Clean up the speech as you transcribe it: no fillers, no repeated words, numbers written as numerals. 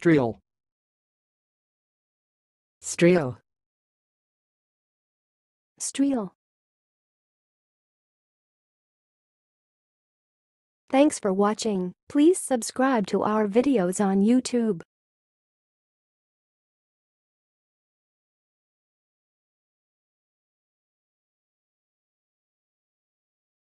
streel, streel, streel. Thanks for watching. Please subscribe to our videos on YouTube.